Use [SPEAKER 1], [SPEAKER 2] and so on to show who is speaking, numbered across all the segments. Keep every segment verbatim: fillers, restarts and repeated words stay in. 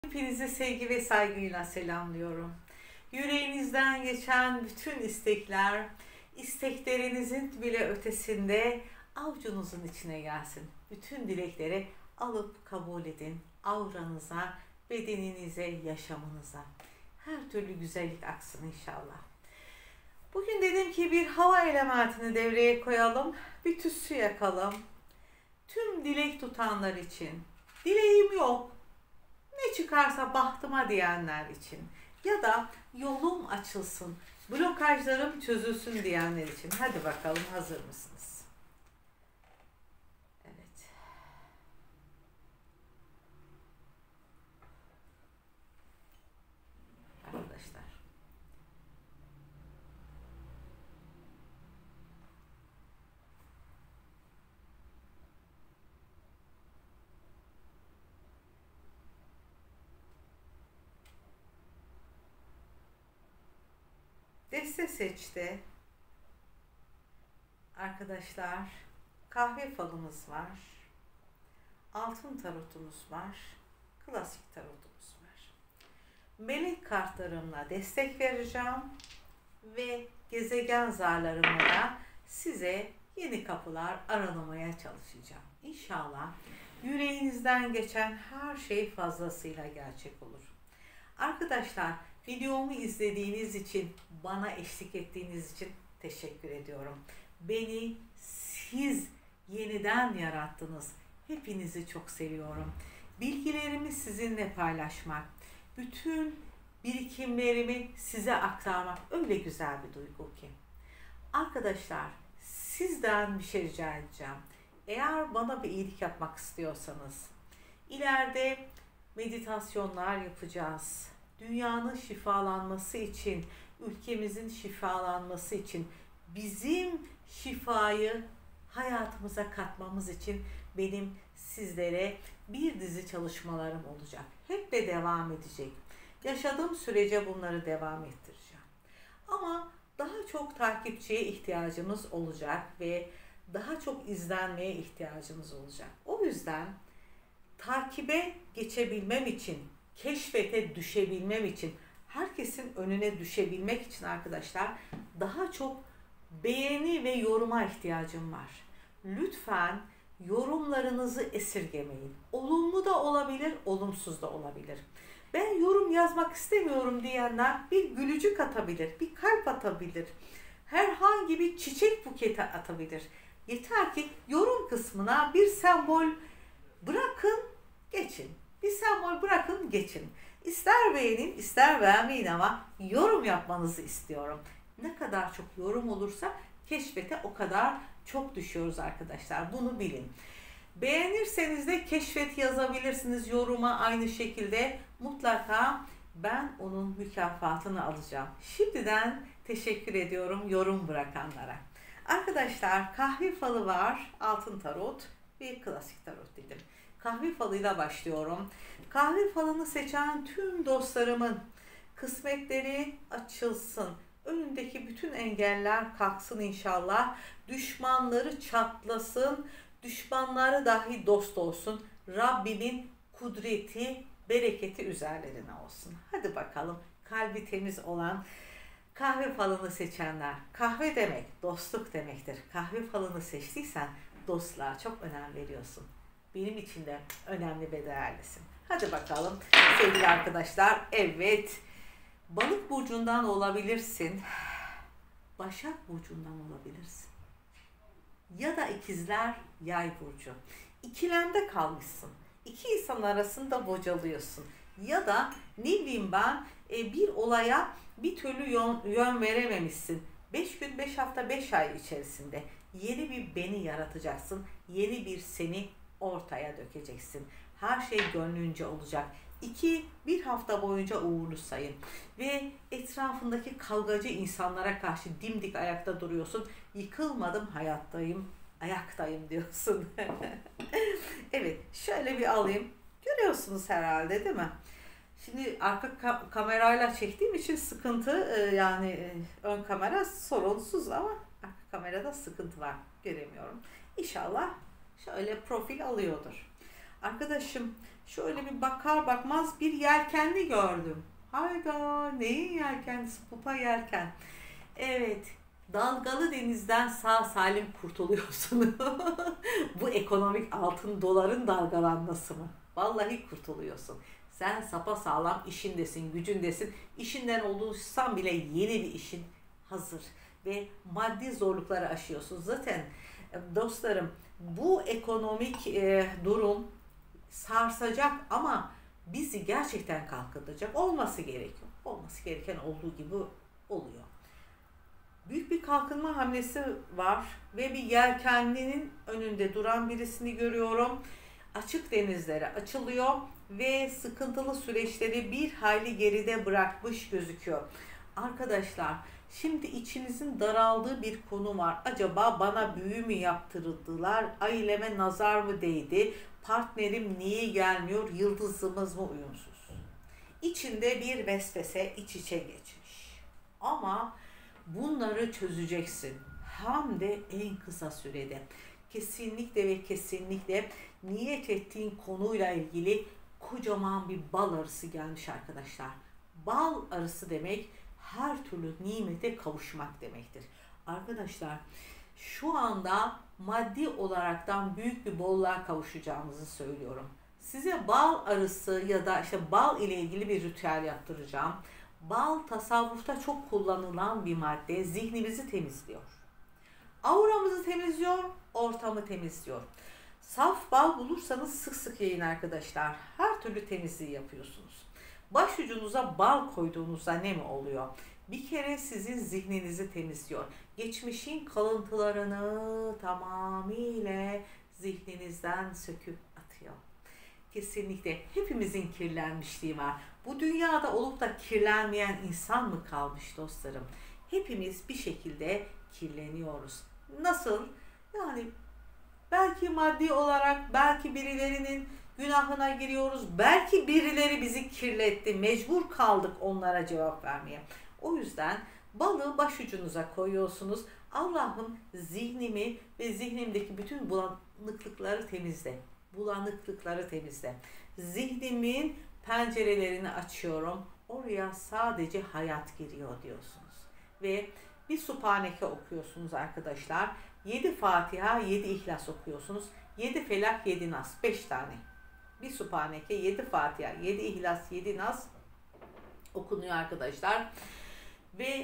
[SPEAKER 1] Hepinizi sevgi ve saygıyla selamlıyorum. Yüreğinizden geçen bütün istekler, isteklerinizin bile ötesinde avucunuzun içine gelsin. Bütün dilekleri alıp kabul edin. Auranıza, bedeninize, yaşamınıza. Her türlü güzellik aksın inşallah. Bugün dedim ki bir hava elementini devreye koyalım. Bir tütsü yakalım. Tüm dilek tutanlar için. Dileğim yok, ne çıkarsa bahtıma diyenler için ya da yolum açılsın, blokajlarım çözülsün diyenler için. Hadi bakalım, hazır mısınız? Evet. Arkadaşlar. Deste seçti. Arkadaşlar, kahve falımız var. Altın tarotumuz var. Klasik tarotumuz var. Melek kartlarımla destek vereceğim ve gezegen zarlarımla da size yeni kapılar aralamaya çalışacağım. İnşallah yüreğinizden geçen her şey fazlasıyla gerçek olur. Arkadaşlar, videomu izlediğiniz için, bana eşlik ettiğiniz için teşekkür ediyorum. Beni siz yeniden yarattınız. Hepinizi çok seviyorum. Bilgilerimi sizinle paylaşmak, bütün birikimlerimi size aktarmak öyle güzel bir duygu ki. Arkadaşlar, sizden bir şey rica edeceğim. Eğer bana bir iyilik yapmak istiyorsanız, ileride meditasyonlar yapacağız. Dünyanın şifalanması için, ülkemizin şifalanması için, bizim şifayı hayatımıza katmamız için benim sizlere bir dizi çalışmalarım olacak. Hep de devam edecek. Yaşadığım sürece bunları devam ettireceğim. Ama daha çok takipçiye ihtiyacımız olacak ve daha çok izlenmeye ihtiyacımız olacak. O yüzden takibe geçebilmem için, keşfete düşebilmem için, herkesin önüne düşebilmek için arkadaşlar daha çok beğeni ve yoruma ihtiyacım var. Lütfen yorumlarınızı esirgemeyin. Olumlu da olabilir, olumsuz da olabilir. Ben yorum yazmak istemiyorum diyenler bir gülücük atabilir, bir kalp atabilir, herhangi bir çiçek buketi atabilir. Yeter ki yorum kısmına bir sembol bırakın, geçin. Bir sembol bırakın, geçin. İster beğenin, ister beğenmeyin ama yorum yapmanızı istiyorum. Ne kadar çok yorum olursa keşfete o kadar çok düşüyoruz arkadaşlar. Bunu bilin. Beğenirseniz de keşfet yazabilirsiniz yoruma aynı şekilde. Mutlaka ben onun mükafatını alacağım. Şimdiden teşekkür ediyorum yorum bırakanlara. Arkadaşlar, kahve falı var, altın tarot ve klasik tarot dedim. Kahve falıyla başlıyorum. Kahve falını seçen tüm dostlarımın kısmetleri açılsın. Önündeki bütün engeller kalksın inşallah. Düşmanları çatlasın. Düşmanları dahi dost olsun. Rabbimin kudreti, bereketi üzerlerine olsun. Hadi bakalım, kalbi temiz olan kahve falını seçenler. Kahve demek dostluk demektir. Kahve falını seçtiysen dostluğa çok önem veriyorsun. Benim için de önemli ve değerlisin. Hadi bakalım sevgili arkadaşlar. Evet, balık burcundan olabilirsin. Başak burcundan olabilirsin. Ya da ikizler, yay burcu. İkilemde kalmışsın. İki insan arasında bocalıyorsun. Ya da ne bileyim ben bir olaya bir türlü yön, yön verememişsin. Beş gün, beş hafta, beş ay içerisinde yeni bir beni yaratacaksın. Yeni bir seni ortaya dökeceksin. Her şey gönlünce olacak. İki, bir hafta boyunca uğurlu sayın. Ve etrafındaki kavgacı insanlara karşı dimdik ayakta duruyorsun. Yıkılmadım, hayattayım, ayaktayım diyorsun. Evet, şöyle bir alayım. Görüyorsunuz herhalde değil mi? Şimdi arka ka- kamerayla çektiğim için sıkıntı, e, yani e, ön kamera sorunsuz ama arka kamerada sıkıntı var. Göremiyorum. İnşallah şöyle profil alıyordur. Arkadaşım, Şöyle bir bakar bakmaz bir yelkenli gördüm. Hayda, neyin yelkenlisi? Pupa yelken. Evet, dalgalı denizden sağ salim kurtuluyorsun. Bu ekonomik altın doların dalgalanması mı? Vallahi kurtuluyorsun. Sen sapasağlam işindesin, gücündesin. İşinden olursan bile yeni bir işin hazır. Ve maddi zorlukları aşıyorsun. Zaten dostlarım, bu ekonomik e, durum sarsacak ama bizi gerçekten kalkındıracak. Olması gerekiyor. Olması gereken olduğu gibi oluyor. Büyük bir kalkınma hamlesi var ve bir yelkenlinin önünde duran birisini görüyorum. Açık denizlere açılıyor ve sıkıntılı süreçleri bir hayli geride bırakmış gözüküyor. Arkadaşlar, şimdi içinizin daraldığı bir konu var. Acaba bana büyü mü yaptırdılar? Aileme nazar mı değdi? Partnerim niye gelmiyor? Yıldızımız mı uyumsuz? İçinde bir vesvese iç içe geçmiş. Ama bunları çözeceksin. Hem de en kısa sürede. Kesinlikle ve kesinlikle niyet ettiğin konuyla ilgili kocaman bir bal arısı gelmiş arkadaşlar. Bal arısı demek her türlü nimete kavuşmak demektir. Arkadaşlar, şu anda maddi olaraktan büyük bir bolluğa kavuşacağımızı söylüyorum. Size bal arısı ya da işte bal ile ilgili bir ritüel yaptıracağım. Bal tasavvufta çok kullanılan bir madde, zihnimizi temizliyor. Auramızı temizliyor, ortamı temizliyor. Saf bal bulursanız sık sık yiyin arkadaşlar. Her türlü temizliği yapıyorsunuz. Başucunuza bal koyduğunuzda ne mi oluyor? Bir kere sizin zihninizi temizliyor. Geçmişin kalıntılarını tamamıyla zihninizden söküp atıyor. Kesinlikle hepimizin kirlenmişliği var. Bu dünyada olup da kirlenmeyen insan mı kalmış dostlarım? Hepimiz bir şekilde kirleniyoruz. Nasıl? Yani belki maddi olarak, belki birilerinin günahına giriyoruz. Belki birileri bizi kirletti. Mecbur kaldık onlara cevap vermeye. O yüzden balığı başucunuza koyuyorsunuz. Allah'ım zihnimi ve zihnimdeki bütün bulanıklıkları temizle. Bulanıklıkları temizle. Zihnimin pencerelerini açıyorum. Oraya sadece hayat giriyor diyorsunuz. Ve bir Sübhaneke okuyorsunuz arkadaşlar. yedi Fatiha, yedi İhlas okuyorsunuz. yedi Felak, yedi Nas. beş tane. Bir Sübhaneke, yedi Fatiha, yedi İhlas, yedi Nas okunuyor arkadaşlar. Ve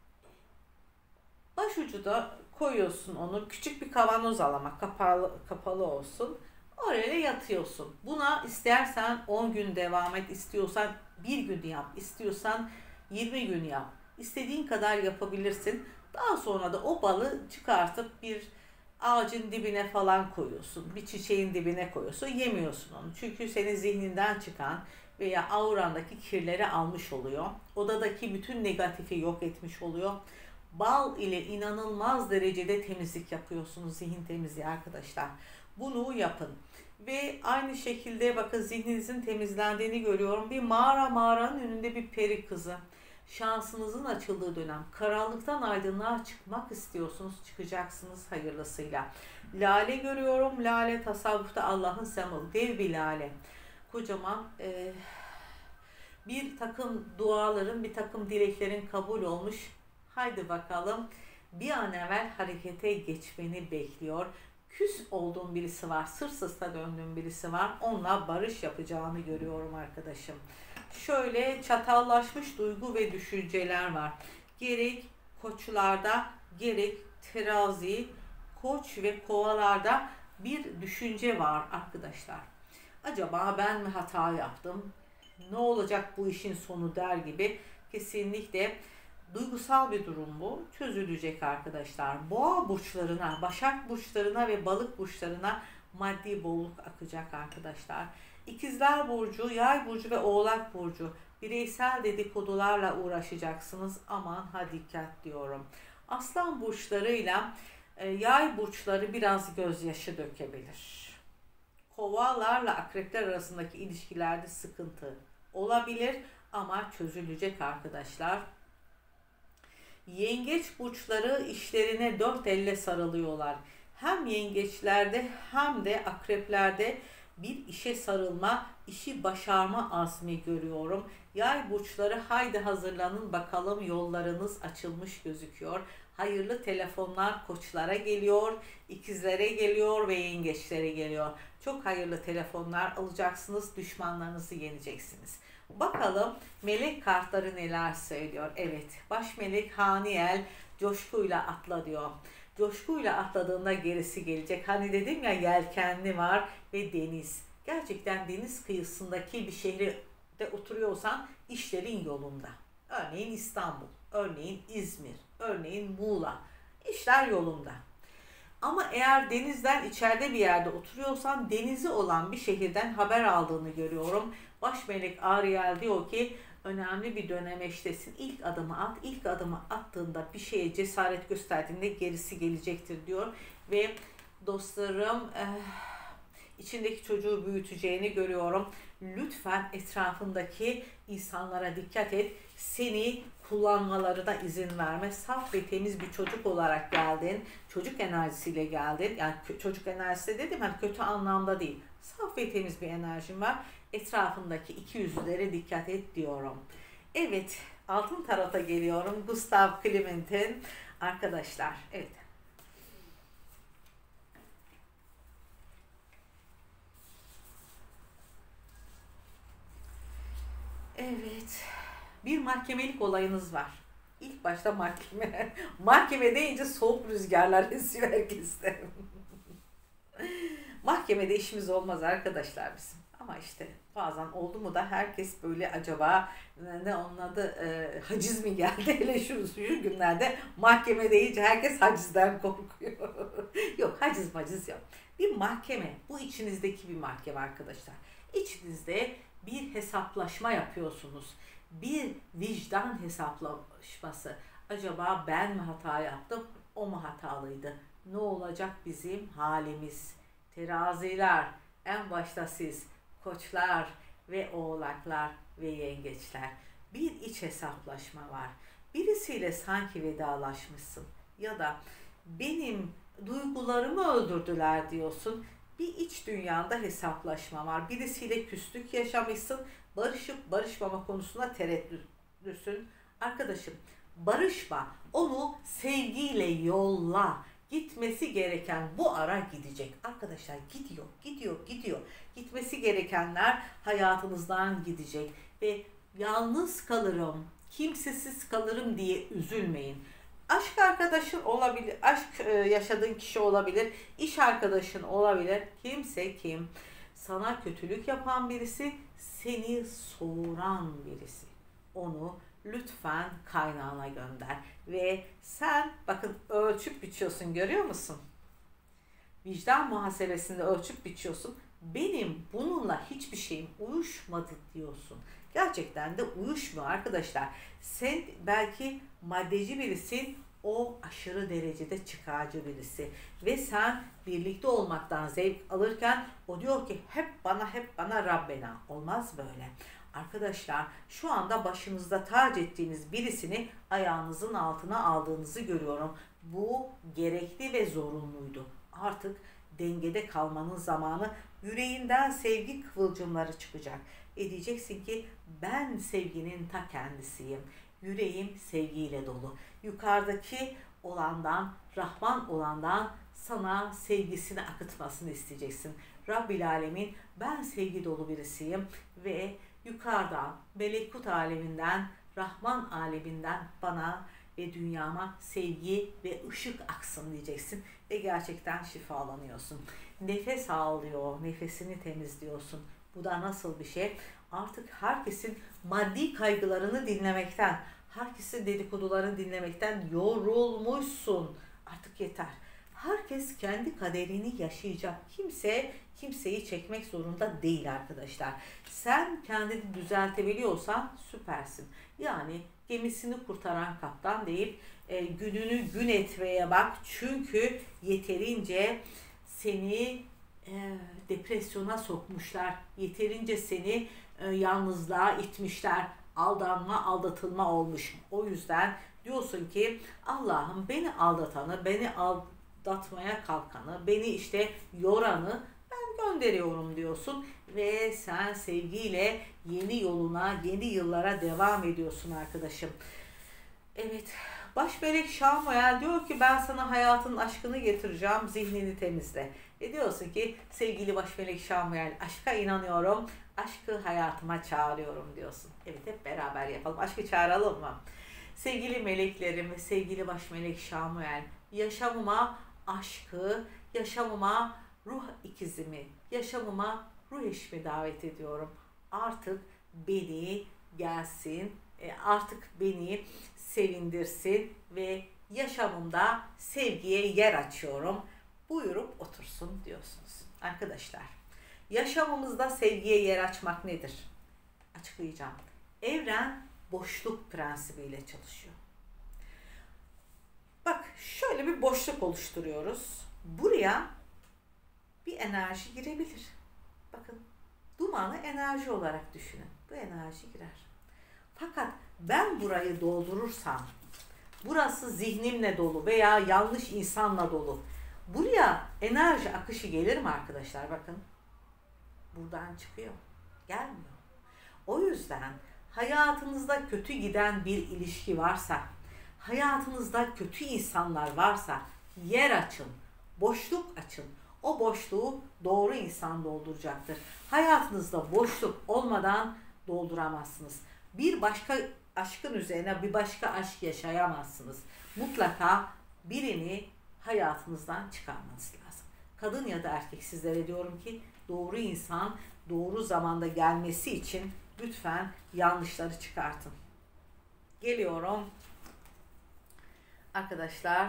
[SPEAKER 1] başucuda koyuyorsun onu. Küçük bir kavanoz al ama kapalı, kapalı olsun. Oraya yatıyorsun. Buna istersen on gün devam et, istiyorsan bir gün yap, istiyorsan yirmi gün yap. İstediğin kadar yapabilirsin. Daha sonra da o balı çıkartıp bir ağacın dibine falan koyuyorsun. Bir çiçeğin dibine koyuyorsun. Yemiyorsun onu. Çünkü senin zihninden çıkan veya aurandaki kirleri almış oluyor. Odadaki bütün negatifi yok etmiş oluyor. Bal ile inanılmaz derecede temizlik yapıyorsunuz. Zihin temizliği arkadaşlar. Bunu yapın. Ve aynı şekilde bakın zihninizin temizlendiğini görüyorum. Bir mağara mağaranın önünde bir peri kızı. Şansınızın açıldığı dönem. Karanlıktan aydınlığa çıkmak istiyorsunuz. Çıkacaksınız hayırlısıyla. Lale görüyorum. Lale tasavvufta Allah'ın sembolü. Dev bir lale. Kocaman e, bir takım duaların, bir takım dileklerin kabul olmuş. Haydi bakalım. Bir an evvel harekete geçmeni bekliyor. Küs olduğun birisi var. Sır sırta döndüğün birisi var. Onunla barış yapacağını görüyorum arkadaşım. Şöyle çatallaşmış duygu ve düşünceler var. Gerek koçlarda, gerek terazi, koç ve kovalarda bir düşünce var arkadaşlar. Acaba ben mi hata yaptım? Ne olacak bu işin sonu der gibi. Kesinlikle duygusal bir durum bu. Çözülecek arkadaşlar. Boğa burçlarına, Başak burçlarına ve Balık burçlarına maddi bolluk akacak arkadaşlar. İkizler burcu, Yay burcu ve Oğlak burcu bireysel dedikodularla uğraşacaksınız. Aman ha dikkat diyorum. Aslan burçlarıyla e, Yay burçları biraz gözyaşı dökebilir. Kovalarla akrepler arasındaki ilişkilerde sıkıntı olabilir ama çözülecek arkadaşlar. Yengeç burçları işlerine dört elle sarılıyorlar. Hem yengeçlerde hem de akreplerde Bir işe sarılma, işi başarma azmi görüyorum. Yay burçları haydi hazırlanın bakalım, yollarınız açılmış gözüküyor. Hayırlı telefonlar koçlara geliyor, ikizlere geliyor ve yengeçlere geliyor. Çok hayırlı telefonlar alacaksınız, düşmanlarınızı yeneceksiniz. Bakalım melek kartları neler söylüyor. Evet, baş melek Haniel coşkuyla atla diyor. Coşkuyla atladığında gerisi gelecek. Hani dedim ya, yelkenli var ve deniz. Gerçekten deniz kıyısındaki bir şehirde oturuyorsan işlerin yolunda. Örneğin İstanbul, örneğin İzmir, örneğin Muğla. İşler yolunda. Ama eğer denizden içeride bir yerde oturuyorsan denizi olan bir şehirden haber aldığını görüyorum. Baş melek Ariel diyor ki önemli bir dönemeçtesin. İlk adımı at. İlk adımı attığında bir şeye cesaret gösterdiğinde gerisi gelecektir diyor. Ve dostlarım eh, içindeki çocuğu büyüteceğini görüyorum. Lütfen etrafındaki insanlara dikkat et. Seni kullanmalarına izin verme. Saf ve temiz bir çocuk olarak geldin. Çocuk enerjisiyle geldin. Yani çocuk enerjisi dedim, hani kötü anlamda değil. Saf ve temiz bir enerjin var. Etrafındaki iki yüzlülere dikkat et diyorum. Evet, altın tarota geliyorum. Gustav Kliment'in arkadaşlar. Evet. Evet. Bir mahkemelik olayınız var. İlk başta mahkeme. Mahkeme deyince soğuk rüzgarlar esiyor herkeste. Mahkemede işimiz olmaz arkadaşlar bizim. Ama işte bazen oldu mu da herkes böyle acaba ne onun adı e, haciz mi geldi? Hele şu, şu günlerde mahkeme deyince herkes hacizden korkuyor. Yok, haciz maciz yok. Bir mahkeme, bu içinizdeki bir mahkeme arkadaşlar. İçinizde bir hesaplaşma yapıyorsunuz. Bir vicdan hesaplaşması. Acaba ben mi hata yaptım, o mu hatalıydı? Ne olacak bizim halimiz? Teraziler, en başta siz, koçlar ve oğlaklar ve yengeçler. Bir iç hesaplaşma var. Birisiyle sanki vedalaşmışsın ya da benim duygularımı öldürdüler diyorsun. Bir iç dünyanda hesaplaşma var. Birisiyle küslük yaşamışsın. Barışıp barışmama konusunda tereddütlüsün. Arkadaşım, barışma. Onu sevgiyle yolla. Gitmesi gereken bu ara gidecek. Arkadaşlar gidiyor, gidiyor, gidiyor. Gitmesi gerekenler hayatınızdan gidecek. Ve yalnız kalırım, kimsesiz kalırım diye üzülmeyin. Aşk arkadaşın olabilir, aşk yaşadığın kişi olabilir, iş arkadaşın olabilir. Kimse kim? Sana kötülük yapan birisi, seni soğuran birisi. Onu lütfen kaynağına gönder. Ve sen bakın ölçüp biçiyorsun, görüyor musun? Vicdan muhasebesinde ölçüp biçiyorsun. Benim bununla hiçbir şeyim uyuşmadı diyorsun. Gerçekten de uyuşmuyor arkadaşlar. Sen belki maddeci birisin, o aşırı derecede çıkarcı birisi. Ve sen birlikte olmaktan zevk alırken o diyor ki hep bana hep bana Rabbena. Olmaz böyle. Arkadaşlar şu anda başınızda tac ettiğiniz birisini ayağınızın altına aldığınızı görüyorum. Bu gerekli ve zorunluydu. Artık dengede kalmanın zamanı, yüreğinden sevgi kıvılcımları çıkacak. E diyeceksin ki ben sevginin ta kendisiyim. Yüreğim sevgiyle dolu. Yukarıdaki olandan, Rahman olandan sana sevgisini akıtmasını isteyeceksin. Rabbil Alemin, ben sevgi dolu birisiyim ve yukarıdan, melekut aleminden, Rahman aleminden bana ve dünyama sevgi ve ışık aksın diyeceksin ve gerçekten şifalanıyorsun. Nefes alıyor, nefesini temizliyorsun. Bu da nasıl bir şey? Artık herkesin maddi kaygılarını dinlemekten, herkesin dedikodularını dinlemekten yorulmuşsun. Artık yeter. Herkes kendi kaderini yaşayacak. Kimse kimseyi çekmek zorunda değil arkadaşlar. Sen kendini düzeltebiliyorsan süpersin. Yani gemisini kurtaran kaptan deyip e, gününü gün etmeye bak. Çünkü yeterince seni e, depresyona sokmuşlar. Yeterince seni e, yalnızlığa itmişler. Aldanma, aldatılma olmuş. O yüzden diyorsun ki Allah'ım beni aldatanı, beni aldatmaya kalkanı, beni işte yoranı ben gönderiyorum diyorsun ve sen sevgiyle yeni yoluna, yeni yıllara devam ediyorsun arkadaşım. Evet, baş melek Şamuel diyor ki ben sana hayatın aşkını getireceğim, zihnini temizle. Ve diyorsun ki sevgili baş melek Şamuel, aşka inanıyorum, aşkı hayatıma çağırıyorum diyorsun. Evet, hep beraber yapalım, aşkı çağıralım mı? Sevgili meleklerim ve sevgili baş melek Şamuel, yaşamıma aşkı, yaşamıma ruh ikizimi, yaşamıma ruh eşimi davet ediyorum. Artık beni gelsin, artık beni sevindirsin ve yaşamımda sevgiye yer açıyorum. Buyurup otursun diyorsunuz. Arkadaşlar, yaşamımızda sevgiye yer açmak nedir? Açıklayacağım. Evren boşluk prensibiyle çalışıyor. Bak, şöyle bir boşluk oluşturuyoruz. Buraya bir enerji girebilir. Bakın, dumanı enerji olarak düşünün. Bu enerji girer. Fakat ben burayı doldurursam, burası zihnimle dolu veya yanlış insanla dolu. Buraya enerji akışı gelir mi arkadaşlar? Bakın, buradan çıkıyor. Gelmiyor. O yüzden hayatınızda kötü giden bir ilişki varsa, hayatınızda kötü insanlar varsa yer açın, boşluk açın. O boşluğu doğru insan dolduracaktır. Hayatınızda boşluk olmadan dolduramazsınız. Bir başka aşkın üzerine bir başka aşk yaşayamazsınız. Mutlaka birini hayatınızdan çıkarmanız lazım. Kadın ya da erkek, sizlere diyorum ki doğru insan doğru zamanda gelmesi için lütfen yanlışları çıkartın. Geliyorum. Arkadaşlar,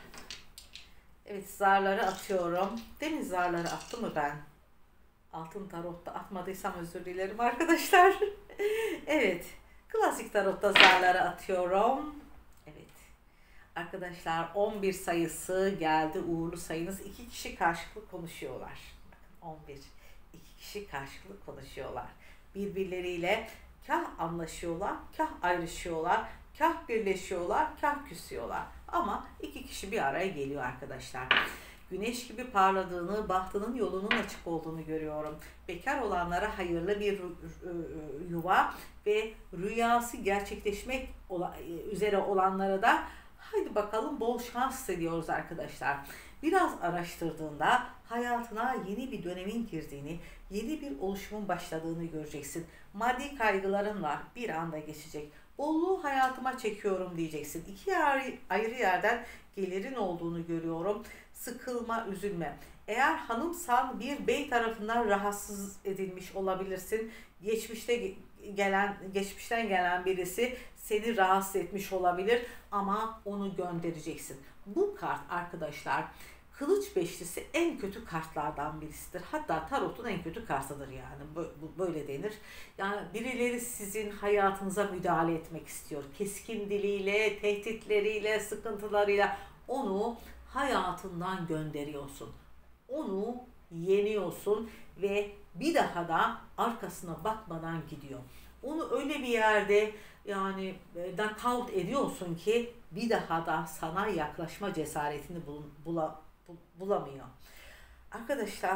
[SPEAKER 1] evet, zarları atıyorum. Demin zarları attım mı ben? Altın tarotta atmadıysam özür dilerim arkadaşlar. Evet, klasik tarotta zarları atıyorum. Evet. Arkadaşlar, on bir sayısı geldi. Uğurlu sayınız. İki kişi karşılıklı konuşuyorlar. Bakın, on bir. İki kişi karşılıklı konuşuyorlar. Birbirleriyle kah anlaşıyorlar, kah ayrışıyorlar, kah birleşiyorlar, kah küsüyorlar. Ama iki kişi bir araya geliyor arkadaşlar. Güneş gibi parladığını, bahtının yolunun açık olduğunu görüyorum. Bekar olanlara hayırlı bir yuva ve rüyası gerçekleşmek üzere olanlara da haydi bakalım bol şans diliyoruz arkadaşlar. Biraz araştırdığında hayatına yeni bir dönemin girdiğini, yeni bir oluşumun başladığını göreceksin. Maddi kaygıların var, bir anda geçecek. Bolluğu hayatıma çekiyorum diyeceksin. İki ayrı yerden gelirin olduğunu görüyorum. Sıkılma, üzülme. Eğer hanımsan bir bey tarafından rahatsız edilmiş olabilirsin. Geçmişte gelen, geçmişten gelen birisi seni rahatsız etmiş olabilir ama onu göndereceksin. Bu kart arkadaşlar, Kılıç beşlisi en kötü kartlardan birisidir. Hatta tarotun en kötü kartıdır yani. Böyle denir. Yani birileri sizin hayatınıza müdahale etmek istiyor. Keskin diliyle, tehditleriyle, sıkıntılarıyla onu hayatından gönderiyorsun. Onu yeniyorsun ve bir daha da arkasına bakmadan gidiyor. Onu öyle bir yerde yani knockout ediyorsun ki bir daha da sana yaklaşma cesaretini bul, bula, bul, bulamıyor. Arkadaşlar,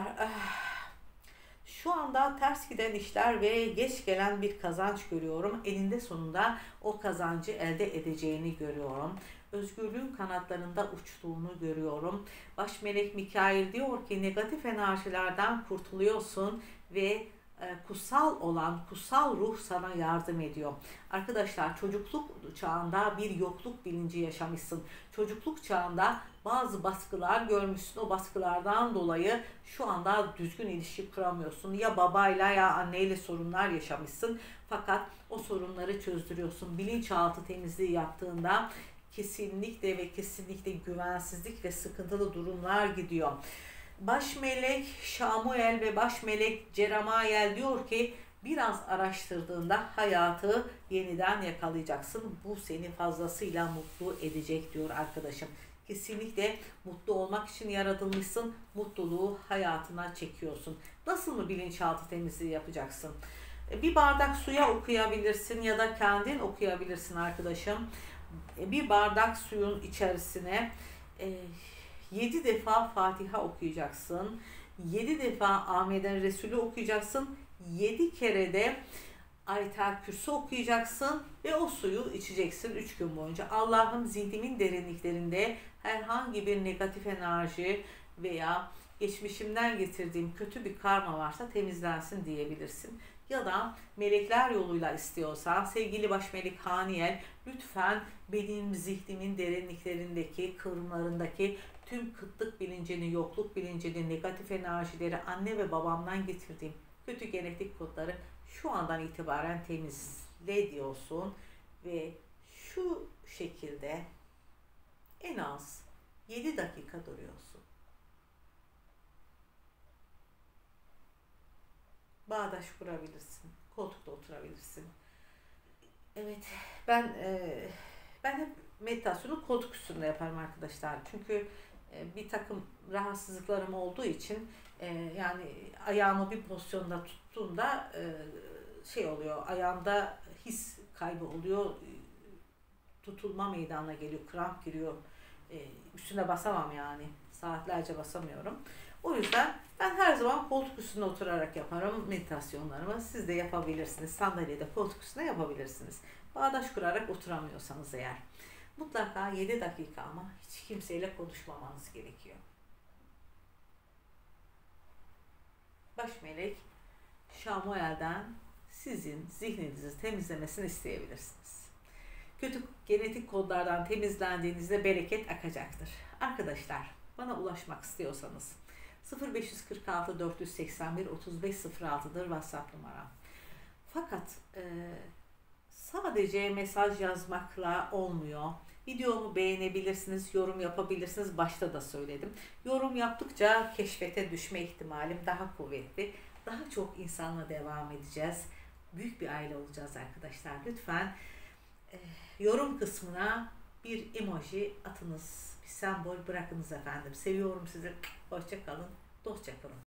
[SPEAKER 1] şu anda ters giden işler ve geç gelen bir kazanç görüyorum. Eninde sonunda o kazancı elde edeceğini görüyorum. Özgürlüğün kanatlarında uçtuğunu görüyorum. Baş melek Mikail diyor ki negatif enerjilerden kurtuluyorsun ve kutsal olan, kutsal ruh sana yardım ediyor. Arkadaşlar, çocukluk çağında bir yokluk bilinci yaşamışsın. Çocukluk çağında bazı baskılar görmüşsün. O baskılardan dolayı şu anda düzgün ilişki kuramıyorsun. Ya babayla ya anneyle sorunlar yaşamışsın. Fakat o sorunları çözdürüyorsun. Bilinçaltı temizliği yaptığında kesinlikle ve kesinlikle güvensizlik ve sıkıntılı durumlar gidiyor. Baş melek Şamuel ve baş melek Ceramael diyor ki biraz araştırdığında hayatı yeniden yakalayacaksın. Bu seni fazlasıyla mutlu edecek diyor arkadaşım. Kesinlikle mutlu olmak için yaratılmışsın. Mutluluğu hayatına çekiyorsun. Nasıl mı bilinçaltı temizliği yapacaksın? Bir bardak suya okuyabilirsin ya da kendin okuyabilirsin arkadaşım. Bir bardak suyun içerisine yedi defa Fatiha okuyacaksın. yedi defa Amen'den Resulü okuyacaksın. yedi kere de Ayetel Kürsü okuyacaksın ve o suyu içeceksin üç gün boyunca. Allah'ım zihnimin derinliklerinde herhangi bir negatif enerji veya geçmişimden getirdiğim kötü bir karma varsa temizlensin diyebilirsin. Ya da melekler yoluyla istiyorsan sevgili baş melek Haniel, lütfen benim zihnimin derinliklerindeki, kırımlarındaki tüm kıtlık bilincini, yokluk bilincini, negatif enerjileri, anne ve babamdan getirdiğim kötü genetik kodları şu andan itibaren temizle diyorsun ve şu şekilde en az yedi dakika duruyorsun. Bağdaş kurabilirsin, koltukta oturabilirsin. Evet, ben e, ben hep meditasyonu koltuk üstünde yaparım arkadaşlar. Çünkü e, bir takım rahatsızlıklarım olduğu için e, yani ayağımı bir pozisyonda tuttuğumda e, şey oluyor, ayağımda his kaybı oluyor, tutulma meydana geliyor, kramp giriyor, e, üstüne basamam yani, saatlerce basamıyorum. O yüzden ben her zaman koltuk üstünde oturarak yaparım meditasyonlarımı. Siz de yapabilirsiniz, sandalyede koltuk üstünde yapabilirsiniz. Bağdaş kurarak oturamıyorsanız eğer. Mutlaka yedi dakika ama hiç kimseyle konuşmamanız gerekiyor. Baş melek Şamuel'den sizin zihninizi temizlemesini isteyebilirsiniz. Kötü genetik kodlardan temizlendiğinizde bereket akacaktır. Arkadaşlar, bana ulaşmak istiyorsanız sıfır beş kırk altı dört seksen bir otuz beş sıfır altı'dır WhatsApp numaram. Fakat e, sadece mesaj yazmakla olmuyor. Videomu beğenebilirsiniz, yorum yapabilirsiniz. Başta da söyledim. Yorum yaptıkça keşfete düşme ihtimalim daha kuvvetli. Daha çok insanla devam edeceğiz. Büyük bir aile olacağız arkadaşlar. Lütfen e, yorum kısmına bir emoji atınız. Bir sembol bırakınız efendim. Seviyorum sizi. Hoşça kalın. Dostça kalın.